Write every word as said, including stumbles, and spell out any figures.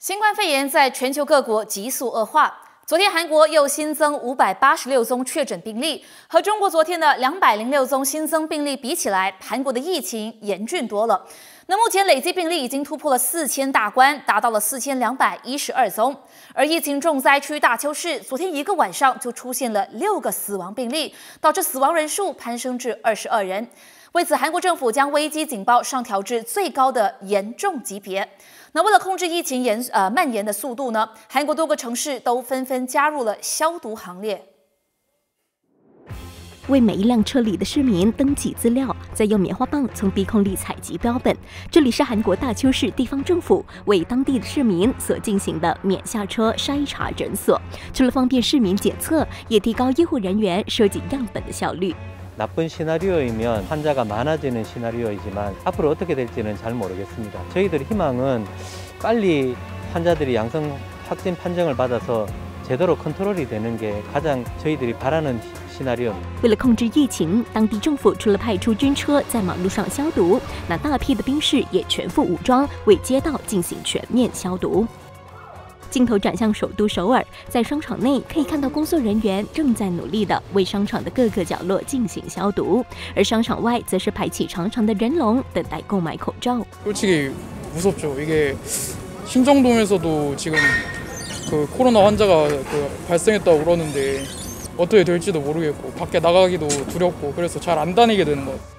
新冠肺炎在全球各国急速恶化。昨天，韩国又新增五百八十六宗确诊病例，和中国昨天的两百零六宗新增病例比起来，韩国的疫情严峻多了。那目前累计病例已经突破了四千大关，达到了四千两百一十二宗。而疫情重灾区大邱市，昨天一个晚上就出现了六个死亡病例，导致死亡人数攀升至二十二人。为此，韩国政府将危机警报上调至最高的严重级别。那为了控制疫情延呃蔓延的速度呢，韩国多个城市都纷纷加入了消毒行列。 为每一辆车里的市民登记资料，再用棉花棒从鼻孔里采集标本。这里是韩国大邱市地方政府为当地的市民所进行的免下车筛查诊所。除了方便市民检测，也提高医护人员收集样本的效率。 나쁜 시나리오이면 환자가 많아지는 시나리오이지만 앞으로 어떻게 될지는 잘 모르겠습니다. 저희들의 희망은 빨리 환자들이 양성 확진 판정을 받아서 제대로 컨트롤이 되는 게 가장 저희들이 바라는 시나리오입니다. 为了控制疫情，当地政府除了派出军车在马路上消毒，那大批的兵士也全副武装，为街道进行全面消毒。 镜头转向首都首尔，在商场内可以看到工作人员正在努力地为商场的各个角落进行消毒，而商场外则是排起长长的人龙，等待购买口罩。 솔직히 무섭죠. 이게 신정동에서도 지금 그 코로나 환자가 그 발생했다고 그러는데 어떻게 될지도 모르겠고 밖에 나가기도 두렵고 그래서 잘 안 다니게 되는 것 같아요.